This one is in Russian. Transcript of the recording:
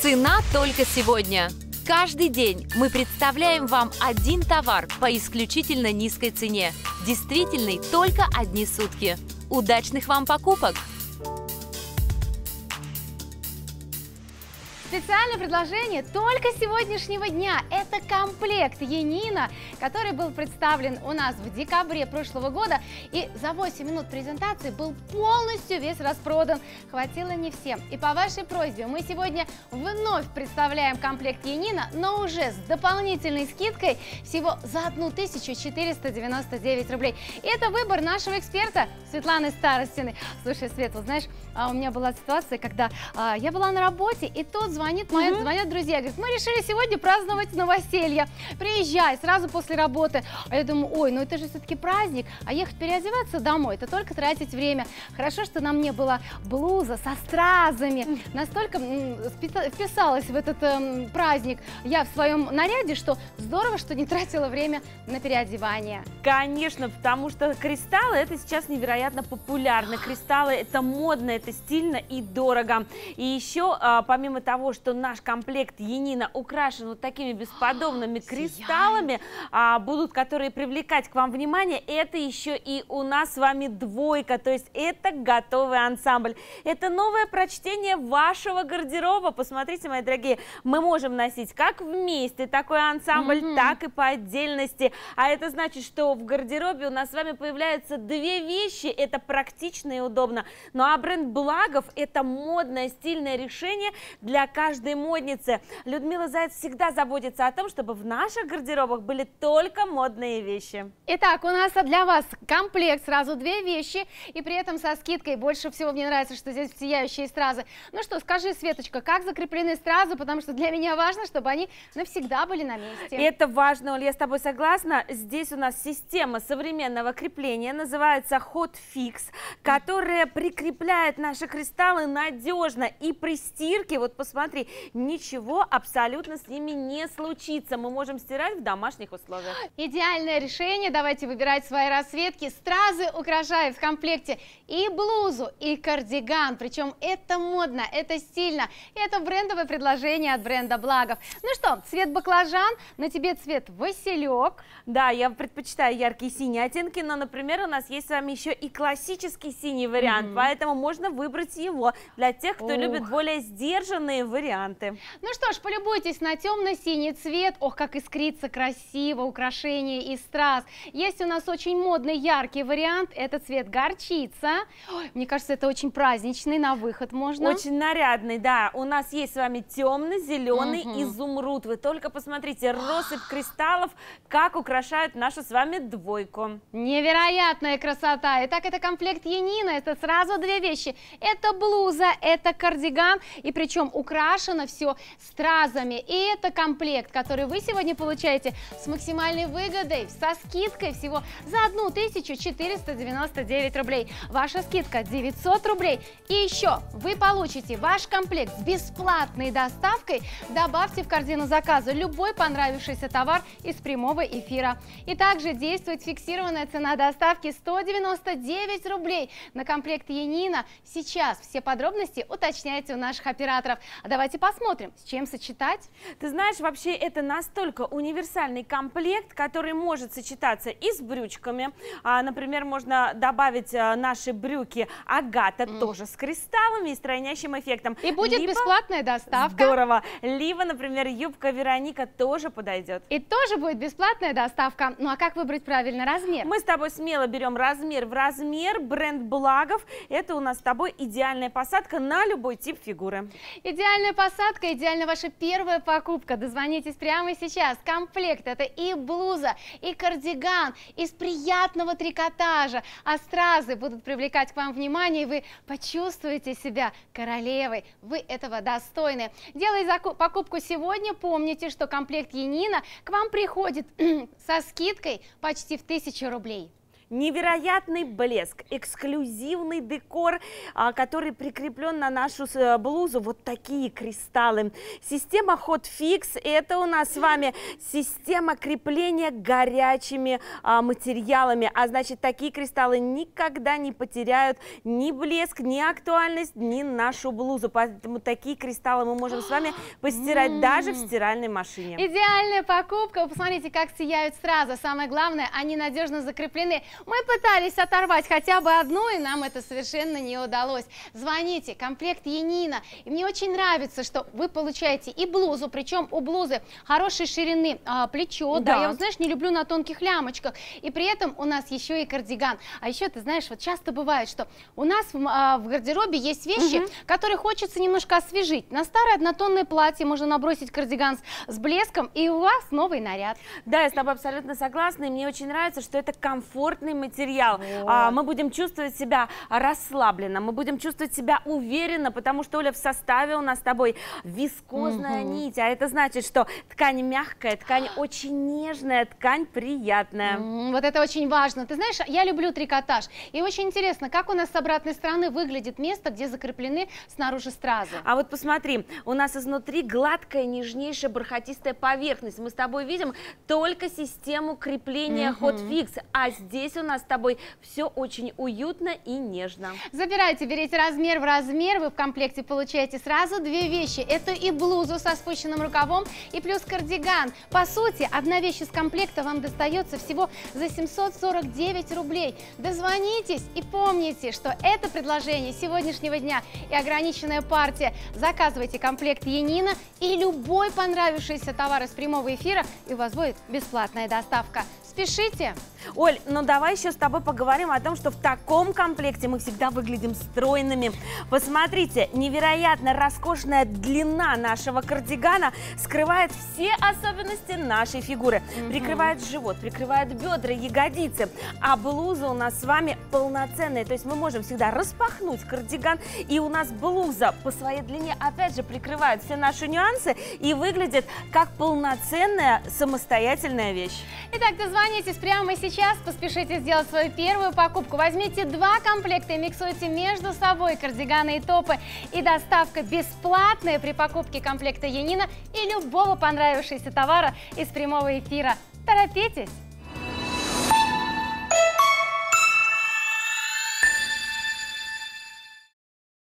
Цена только сегодня. Каждый день мы представляем вам один товар по исключительно низкой цене, действительный только одни сутки. Удачных вам покупок! Специальное предложение только сегодняшнего дня. Это комплект Янина, который был представлен у нас в декабре прошлого года. И за 8 минут презентации был полностью весь распродан. Хватило не всем. И по вашей просьбе мы сегодня вновь представляем комплект Янина, но уже с дополнительной скидкой всего за 1499 рублей. И это выбор нашего эксперта Светланы Старостиной. Слушай, Свет, вот знаешь, у меня была ситуация, когда я была на работе, и тут звонят друзья, говорят, мы решили сегодня праздновать новоселье, приезжай сразу после работы. А я думаю, ой, ну это же все-таки праздник, а ехать переодеваться домой, это только тратить время. Хорошо, что на мне была блуза со стразами, настолько вписалась в этот праздник я в своем наряде, что здорово, что не тратила время на переодевание. Конечно, потому что кристаллы это сейчас невероятно популярно. Кристаллы это модно, это стильно и дорого. И еще, помимо того, что наш комплект Янина украшен вот такими бесподобными кристаллами, будут, которые привлекать к вам внимание, это еще и у нас с вами двойка, то есть это готовый ансамбль. Это новое прочтение вашего гардероба. Посмотрите, мои дорогие, мы можем носить как вместе такой ансамбль, так и по отдельности. А это значит, что в гардеробе у нас с вами появляются две вещи, это практично и удобно. Ну а бренд Благов это модное, стильное решение для каждой модницы. Людмила Заяц всегда заботится о том, чтобы в наших гардеробах были только модные вещи. Итак, у нас для вас комплект, сразу две вещи, и при этом со скидкой. Больше всего мне нравится, что здесь сияющие стразы. Ну что, скажи, Светочка, как закреплены стразы, потому что для меня важно, чтобы они навсегда были на месте. Это важно, Оль, я с тобой согласна. Здесь у нас система современного крепления, называется Hot Fix, которая прикрепляет наши кристаллы надежно, и при стирке, вот посмотри, ничего абсолютно с ними не случится. Мы можем стирать в домашних условиях. Идеальное решение. Давайте выбирать свои расцветки. Стразы украшают в комплекте и блузу, и кардиган. Причем это модно, это стильно. И это брендовое предложение от бренда Благов. Ну что, цвет баклажан, на тебе цвет василек. Да, я предпочитаю яркие синие оттенки, но, например, у нас есть с вами еще и классический синий вариант, поэтому можно выбрать его для тех, кто любит более сдержанные варианты. Ну что ж, полюбуйтесь на темно-синий цвет. Ох, как искрится красиво украшение из страз. Есть у нас очень модный яркий вариант, это цвет горчица. Ой, мне кажется, это очень праздничный, на выход можно. Очень нарядный, да. У нас есть с вами темно-зеленый изумруд. Вы только посмотрите, россыпь кристаллов, как украшают нашу с вами двойку. Невероятная красота. Итак, это комплект Янина, это сразу две вещи. Это блуза, это кардиган, и причем украшено все стразами. И это комплект, который вы сегодня получаете с максимальной выгодой, со скидкой всего за 1499 рублей. Ваша скидка 900 рублей. И еще вы получите ваш комплект с бесплатной доставкой. Добавьте в корзину заказа любой понравившийся товар из прямого эфира. И также действует фиксированная цена доставки 199 рублей на комплект Янина. Сейчас все подробности уточняйте у наших операторов. А давайте посмотрим, с чем сочетать. Ты знаешь, вообще это настолько универсальный комплект, который может сочетаться и с брючками. Например, можно добавить наши брюки Агата, тоже с кристаллами и с тройнящим эффектом. И будет бесплатная доставка. Здорово. Либо, например, юбка Вероника тоже подойдет. И тоже будет бесплатная доставка. Ну а как выбрать правильный размер? Мы с тобой смело берем размер в размер. Бренд Благов. Это у нас с тобой идеальная посадка на любой тип фигуры. Идеальная посадка, идеальная ваша первая покупка. Дозвонитесь прямо сейчас. Комплект это и блуза, и кардиган из приятного трикотажа. А стразы будут привлекать к вам внимание, и вы почувствуете себя королевой. Вы этого достойны. Делая покупку сегодня, помните, что комплект Янина к вам приходит со скидкой почти в 1000 рублей. Невероятный блеск, эксклюзивный декор, который прикреплен на нашу блузу. Вот такие кристаллы. Система Hot Fix, это у нас с вами система крепления горячими материалами. А значит, такие кристаллы никогда не потеряют ни блеск, ни актуальность, ни нашу блузу. Поэтому такие кристаллы мы можем с вами постирать даже в стиральной машине. Идеальная покупка. Вы посмотрите, как сияют сразу. Самое главное, они надежно закреплены. Мы пытались оторвать хотя бы одну, и нам это совершенно не удалось. Звоните, комплект Янина. И мне очень нравится, что вы получаете и блузу, причем у блузы хорошей ширины плечо. Да, я, вот, знаешь, не люблю на тонких лямочках. И при этом у нас еще и кардиган. А еще, ты знаешь, вот часто бывает, что у нас в гардеробе есть вещи, которые хочется немножко освежить. На старое однотонное платье можно набросить кардиган с блеском, и у вас новый наряд. Да, я с тобой абсолютно согласна, и мне очень нравится, что это комфортный материал. Мы будем чувствовать себя расслабленно, мы будем чувствовать себя уверенно, потому что, Оля, в составе у нас с тобой вискозная нить, а это значит, что ткань мягкая, ткань очень нежная, ткань приятная. Вот это очень важно. Ты знаешь, я люблю трикотаж, и очень интересно, как у нас с обратной стороны выглядит место, где закреплены снаружи стразы. А вот посмотри, у нас изнутри гладкая, нежнейшая, бархатистая поверхность. Мы с тобой видим только систему крепления Hot Fix, а здесь у нас с тобой все очень уютно и нежно. Забирайте, берите размер в размер, вы в комплекте получаете сразу две вещи. Это и блузу со спущенным рукавом, и плюс кардиган. По сути, одна вещь из комплекта вам достается всего за 749 рублей. Дозвонитесь и помните, что это предложение сегодняшнего дня и ограниченная партия. Заказывайте комплект Янина и любой понравившийся товар из прямого эфира, и у вас будет бесплатная доставка. Спешите! Оль, ну давай еще с тобой поговорим о том, что в таком комплекте мы всегда выглядим стройными. Посмотрите, невероятно роскошная длина нашего кардигана скрывает все особенности нашей фигуры. Прикрывает живот, прикрывает бедра, ягодицы. А блуза у нас с вами полноценная, то есть мы можем всегда распахнуть кардиган, и у нас блуза по своей длине опять же прикрывает все наши нюансы и выглядит как полноценная самостоятельная вещь. Итак, дозвонитесь прямо сейчас, поспешите сделать свою первую покупку. Возьмите 2 комплекта и миксуйте между собой кардиганы и топы. И доставка бесплатная при покупке комплекта Янина и любого понравившегося товара из прямого эфира. Торопитесь!